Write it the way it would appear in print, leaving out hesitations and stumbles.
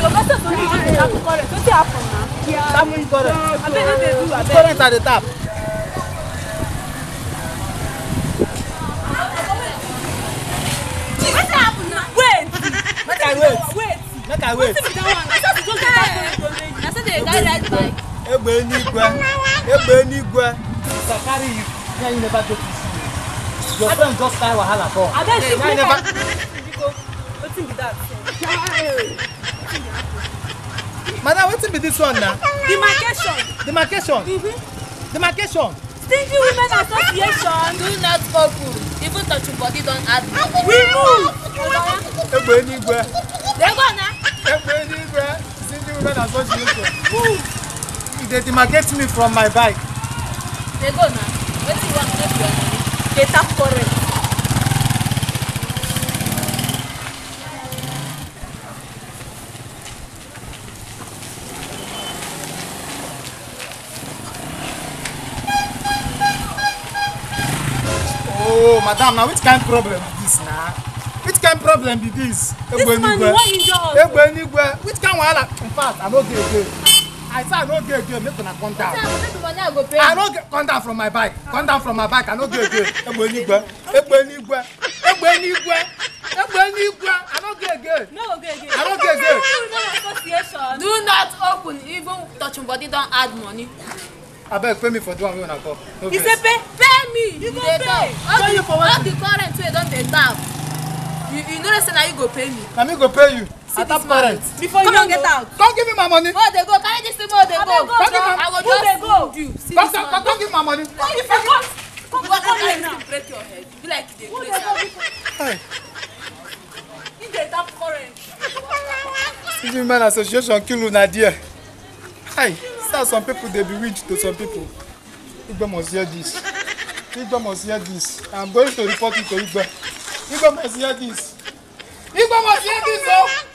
Current at the tap. Wait. Make I wait. Make I wait. Egbe Enigwe. Carry you. Yeah, you never go to see. Your friend just carry wahala for. I bet you never. Wetin be that? Madam, wetin be this one now? Demarcation. Demarcation. Stingy Women Association. Do not open. Even touch your body don't add. Remove. Egbe Enigwe. They go now. Egbe Enigwe. Stingy Women Association. They demarcate me from my bike. They go now. What do you want to do? They tap current. Oh, madam, now which kind of problem be this now? Which kind of problem be this? This man, you want injure us? Egbe Enigwe. Which kind of wahala? In fact, I no get again. I say I no get again. Make una come down. I no get come down from my bike. Come down from my bike. I no get again. Egbe Enigwe. Egbe Enigwe. Egbe Enigwe. Egbe Enigwe. I no get again. No, okay. I no get again. Association. Do not open. Even touch your body don't add money. Abeg pay me for the one wey una call. No He vex. say pay me. You go pay. Pay you for All what? the current wey don dey tap. You know say na you go pay me. Na me go pay you. I this tap man. current. Before you don't get out. Come give me my money. Oh, they go carry this thing. Oh, they go. Abeg, go, Come give John. me. I will Who they just go? wound you. See Come this man. come give me my money. Come if you come What come can here you now. break your head? Be like they Who play they go? Hey. If they tap current. Stingy Women Association kill una there. Hi, see some people they bewitched to some people. Igwe must hear this. Igwe must hear this. I'm going to report it to Igwe. Igwe must hear this. Igwe must hear this, oh!